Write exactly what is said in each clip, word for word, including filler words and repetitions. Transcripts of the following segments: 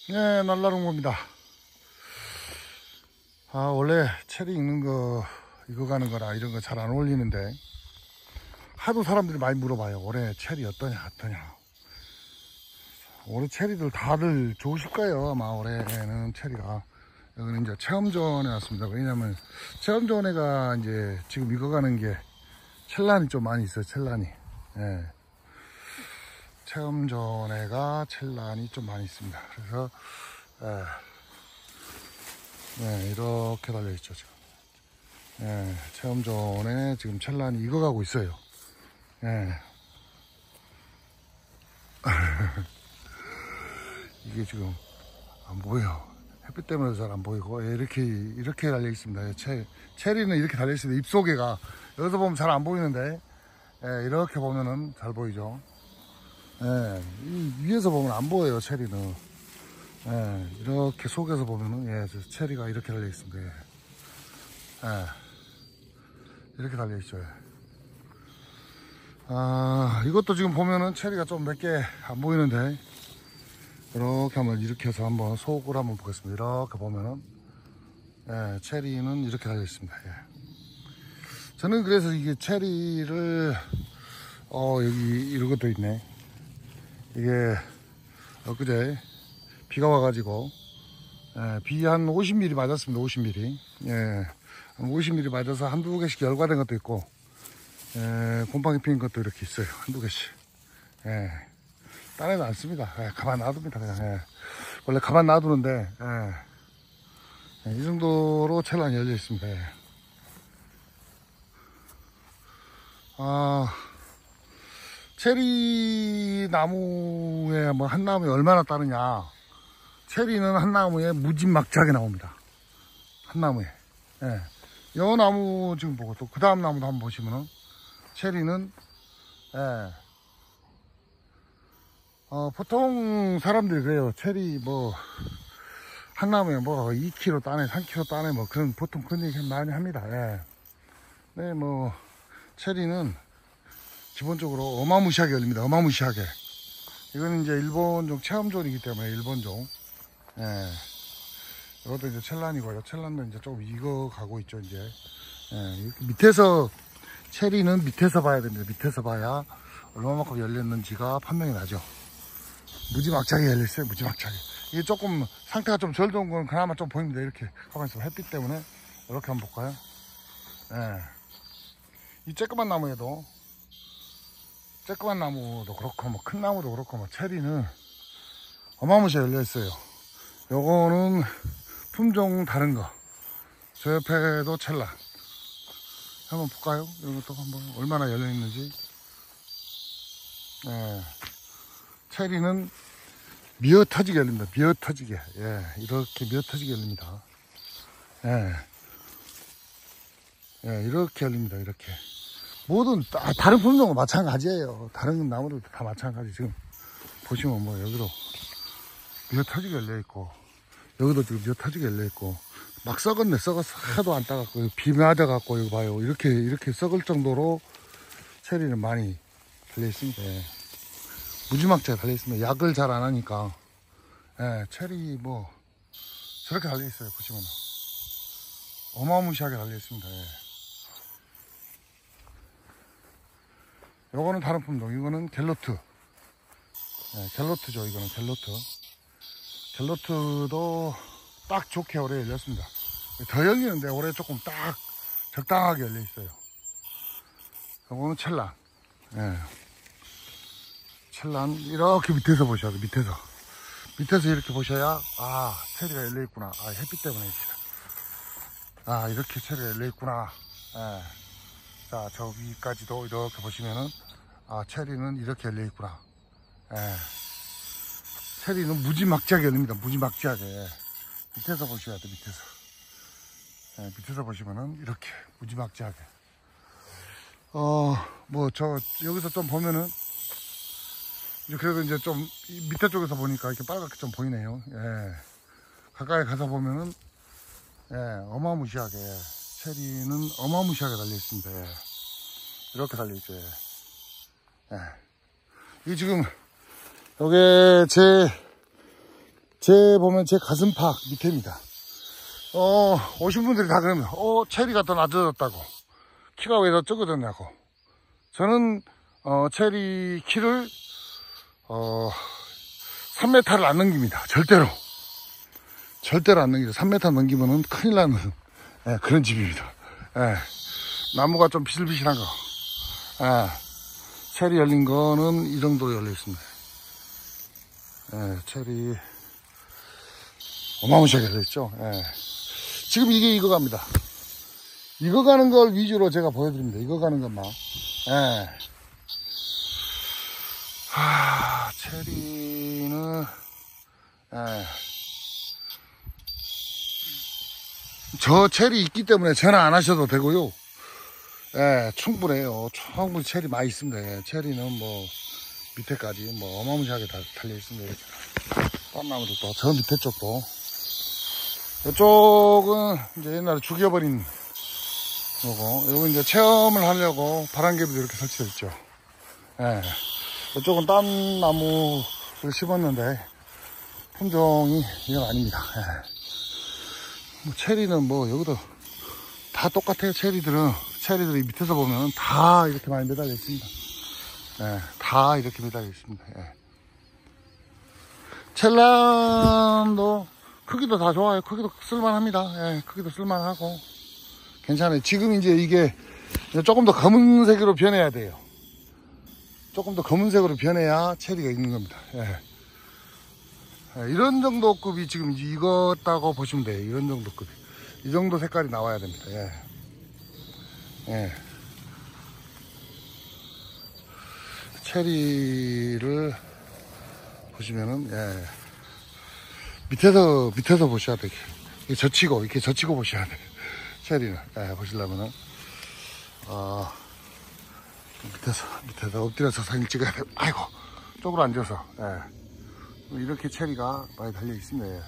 네, 날라온 겁니다. 아, 원래 체리 익는 거, 익어가는 거나 이런 거 잘 안 어울리는데, 하도 사람들이 많이 물어봐요. 올해 체리 어떠냐, 어떠냐. 올해 체리들 다들 좋으실 거예요. 아마 올해는 체리가. 여기는 이제 체험존에 왔습니다. 왜냐면, 체험존에가 이제 지금 익어가는 게 첼란이 좀 많이 있어요, 첼란이. 예. 체험존에가 첼란이 좀 많이 있습니다. 그래서, 예. 네, 이렇게 달려있죠, 지금. 예, 체험존에 지금 첼란이 익어가고 있어요. 예. 이게 지금 안 보여. 햇빛 때문에 잘 안 보이고, 이렇게, 이렇게 달려있습니다. 체, 체리는 이렇게 달려있습니다. 잎속에가. 여기서 보면 잘 안 보이는데, 예, 이렇게 보면은 잘 보이죠. 예, 이 위에서 보면 안 보여요, 체리는. 예, 이렇게 속에서 보면은, 예, 체리가 이렇게 달려있습니다. 예. 예, 이렇게 달려있죠. 예. 아, 이것도 지금 보면은 체리가 좀 몇 개 안 보이는데, 이렇게 한번 이렇게 해서 한번 속을 한번 보겠습니다. 이렇게 보면은, 예, 체리는 이렇게 달려있습니다. 예. 저는 그래서 이게 체리를, 어, 여기 이런 것도 있네. 이게, 엊그제 비가 와가지고, 예, 비 한 오십 밀리미터 맞았습니다. 오십 밀리미터. 예, 한 오십 밀리미터 맞아서 한두 개씩 열과된 것도 있고, 예, 곰팡이 피는 것도 이렇게 있어요. 한두 개씩. 예, 따내도 않습니다. 예, 가만 놔둡니다. 그냥. 예. 원래 가만 놔두는데, 예, 예, 이 정도로 첼란이 열려 있습니다. 예. 아, 체리 나무에 뭐 한 나무에 얼마나 따르냐. 체리는 한 나무에 무지막지하게 나옵니다. 한 나무에. 예. 요 나무 지금 보고 또 그 다음 나무도 한번 보시면은 체리는, 예. 어, 보통 사람들이 그래요. 체리 뭐, 한 나무에 뭐 이 킬로그램 따네, 삼 킬로그램 따네, 뭐 그런, 보통 그런 얘기 많이 합니다. 예. 네, 뭐, 체리는 기본적으로 어마무시하게 열립니다. 어마무시하게. 이거는 이제 일본종 체험존이기 때문에 일본종. 예. 이것도 이제 첼란이고요. 첼란도 이제 조금 익어가고 있죠, 이제. 예. 이렇게 밑에서, 체리는 밑에서 봐야 됩니다. 밑에서 봐야 얼마만큼 열렸는지가 판명이 나죠. 무지막지하게 열렸어요. 무지막지하게. 이게 조금 상태가 좀 덜 좋은 건 그나마 좀 보입니다. 이렇게 가만히 있어. 햇빛 때문에. 이렇게 한번 볼까요? 예. 이 쬐끄만 나무에도, 쬐끄만 나무도 그렇고, 뭐 큰 나무도 그렇고, 뭐 체리는 어마무시하게 열려있어요. 요거는 품종 다른 거. 저 옆에도 첼란. 한번 볼까요? 이런 것도 한번 얼마나 열려있는지. 예. 체리는 미어 터지게 열립니다. 미어 터지게. 예. 이렇게 미어 터지게 열립니다. 예. 예. 이렇게 열립니다. 이렇게. 모든, 아, 다른 품종은 마찬가지예요. 다른 나무들도 다 마찬가지. 지금 보시면 뭐 여기도 미어 터지게 열려있고, 여기도 지금 미어 터지게 열려있고, 막 썩었네. 썩어서 하도 안 따갖고, 비 맞아갖고, 여기 봐요. 이렇게, 이렇게 썩을 정도로 체리는 많이 달려있습니다. 예. 무지막지하게 달려있습니다. 약을 잘 안 하니까. 예, 체리 뭐, 저렇게 달려있어요. 보시면. 어마무시하게 달려있습니다. 예. 요거는 다른 품종. 이거는 갤로트. 예, 갤로트죠. 이거는 갤로트. 갤로트도 딱 좋게 올해 열렸습니다. 더 열리는데 올해 조금 딱 적당하게 열려 있어요. 요거는 첼란. 예. 첼란 이렇게 밑에서 보셔야 돼. 밑에서 밑에서 이렇게 보셔야 아 체리가 열려 있구나. 아 햇빛 때문에 아 이렇게 체리가 열려 있구나. 예. 자 저 위까지도 이렇게 보시면은 아 체리는 이렇게 열려 있구나. 예. 체리는 무지막지하게 열립니다. 무지막지하게. 밑에서 보셔야 돼, 밑에서. 네, 밑에서 보시면은 이렇게 무지막지하게. 어, 뭐, 저, 여기서 좀 보면은, 이제 그래도 이제 좀 밑에 쪽에서 보니까 이렇게 빨갛게 좀 보이네요. 예. 가까이 가서 보면은, 예, 어마무시하게. 체리는 어마무시하게 달려있습니다. 예. 이렇게 달려있죠. 예. 예. 이 지금, 요게 제 제 보면 제 가슴팍 밑에입니다. 어, 오신 분들이 다 그러면, 어, 체리가 더 낮아졌다고. 키가 왜 더 적어졌냐고. 저는, 어, 체리 키를, 어, 삼 미터를 안 넘깁니다. 절대로. 절대로 안 넘기죠. 삼 미터 넘기면은 큰일 나는, 예, 그런 집입니다. 예. 나무가 좀 비실비실한 거. 예. 체리 열린 거는 이 정도로 열려 있습니다. 예, 체리. 어마무시하게 열려 있죠. 예. 지금 이게 익어갑니다. 익어가는 걸 위주로 제가 보여드립니다. 익어가는 것만. 예. 하, 체리는, 예. 저 체리 있기 때문에 전화 안 하셔도 되고요. 예, 충분해요. 충분히 체리 많이 있습니다. 예, 체리는 뭐, 밑에까지 뭐, 어마무시하게 다 달려 있습니다. 딴나무도 또, 저 밑에 쪽도. 이쪽은 이제 옛날에 죽여버린 거고, 요거 이제 체험을 하려고 바람개비도 이렇게 설치되어 있죠. 예. 이쪽은 딴 나무를 심었는데, 품종이 이건 아닙니다. 예. 뭐 체리는 뭐, 여기도 다 똑같아요. 체리들은. 체리들이 밑에서 보면 다 이렇게 많이 매달려 있습니다. 예. 다 이렇게 매달려 있습니다. 예. 첼란도 크기도 다 좋아요. 크기도 쓸만합니다. 예, 크기도 쓸만하고 괜찮아요. 지금 이제 이게 조금 더 검은색으로 변해야 돼요. 조금 더 검은색으로 변해야 체리가 있는 겁니다. 예. 예, 이런 정도 급이 지금 익었다고 보시면 돼요. 이런 정도 급이. 이 정도 색깔이 나와야 됩니다. 예. 예. 체리를 보시면은, 예. 밑에서, 밑에서 보셔야 돼요. 이렇게 젖히고, 이렇게 젖히고 보셔야 돼요. 체리는. 예, 보시려면은, 어, 밑에서, 밑에서 엎드려서 사진 찍어야 돼요. 아이고, 쪽으로 앉아서, 예. 이렇게 체리가 많이 달려 있습니다. 예.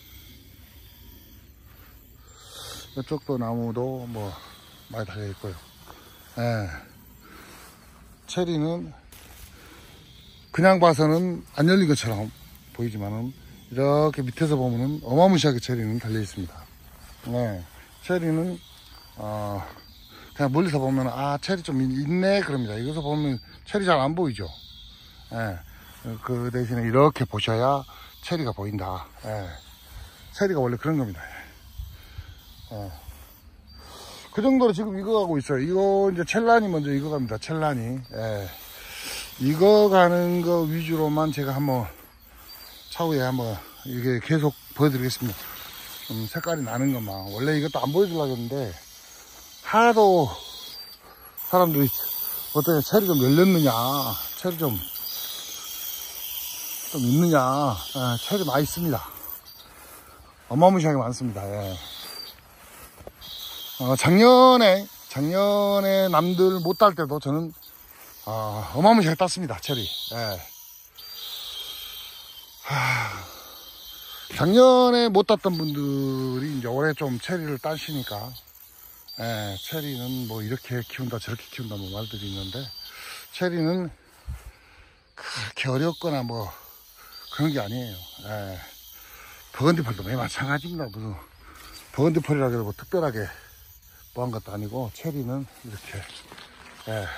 이쪽도 나무도 뭐, 많이 달려 있고요. 예. 체리는, 그냥 봐서는 안 열린 것처럼 보이지만은, 이렇게 밑에서 보면은 어마무시하게 체리는 달려 있습니다. 네. 체리는, 어, 그냥 멀리서 보면, 아, 체리 좀 있네. 그럽니다. 여기서 보면 체리 잘 안 보이죠. 예. 그 대신에 이렇게 보셔야 체리가 보인다. 예. 체리가 원래 그런 겁니다. 예. 그 정도로 지금 익어가고 있어요. 이거 이제 첼란이 먼저 익어갑니다. 첼란이. 예. 익어가는 거 위주로만 제가 한번 차후에 한번 이게 계속 보여드리겠습니다. 좀 색깔이 나는 것만. 원래 이것도 안 보여주려고 했는데 하도 사람들이 어떻게 체리 좀 열렸느냐, 체리 좀 좀 있느냐. 예, 체리 많이 있습니다. 어마무시하게 많습니다. 예. 어, 작년에 작년에 남들 못 딸 때도 저는 어, 어마무시하게 땄습니다. 체리. 예. 하... 작년에 못 땄던 분들이 이제 올해 좀 체리를 따시니까, 예, 체리는 뭐 이렇게 키운다 저렇게 키운다 뭐 말들이 있는데, 체리는 그렇게 어렵거나 뭐 그런 게 아니에요. 예. 버건디펄도 매일 마찬가지입니다. 무슨 버건디펄이라 해도 뭐 특별하게 뭐 한 것도 아니고, 체리는 이렇게, 예.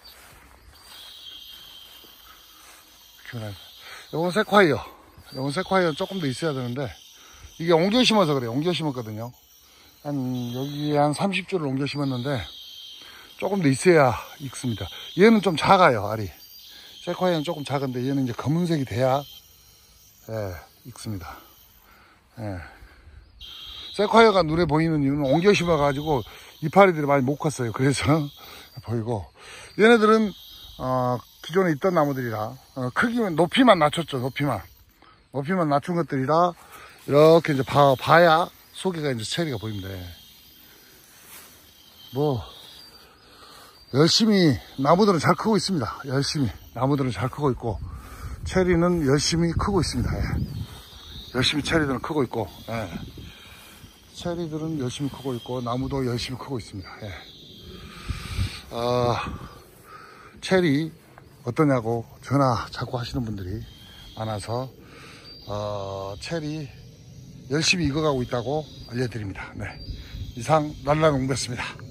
요건 세콰이어. 요건 세콰이어 조금 더 있어야 되는데, 이게 옮겨 심어서 그래요. 옮겨 심었거든요. 한, 여기에 한 삼십 줄을 옮겨 심었는데, 조금 더 있어야 익습니다. 얘는 좀 작아요, 알이. 세콰이어는 조금 작은데, 얘는 이제 검은색이 돼야, 예, 익습니다. 예. 세콰이어가 눈에 보이는 이유는 옮겨 심어가지고, 이파리들이 많이 못 컸어요. 그래서, 보이고. 얘네들은, 어, 기존에 있던 나무들이라, 어, 크기만, 높이만 낮췄죠, 높이만. 높이만 낮춘 것들이라, 이렇게 이제 봐, 봐야 속에가 이제 체리가 보입니다. 뭐, 열심히, 나무들은 잘 크고 있습니다. 열심히. 나무들은 잘 크고 있고, 체리는 열심히 크고 있습니다. 예. 열심히 체리들은 크고 있고, 예. 체리들은 열심히 크고 있고, 나무도 열심히 크고 있습니다. 예. 어, 체리, 어떠냐고 전화 자꾸 하시는 분들이 많아서, 어, 체리 열심히 익어가고 있다고 알려드립니다. 네. 이상 날라농부였습니다.